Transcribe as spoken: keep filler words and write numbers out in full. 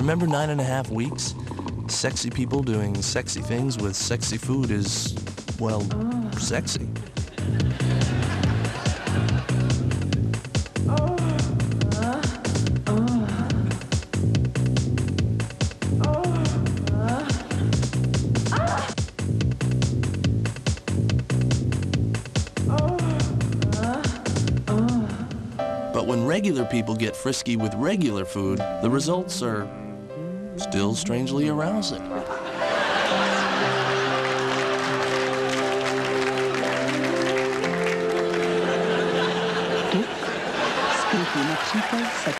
Remember Nine and a Half Weeks? Sexy people doing sexy things with sexy food is, well, oh. sexy. But when regular people get frisky with regular food, the results are still strangely arousing. Skrytý nepřítel se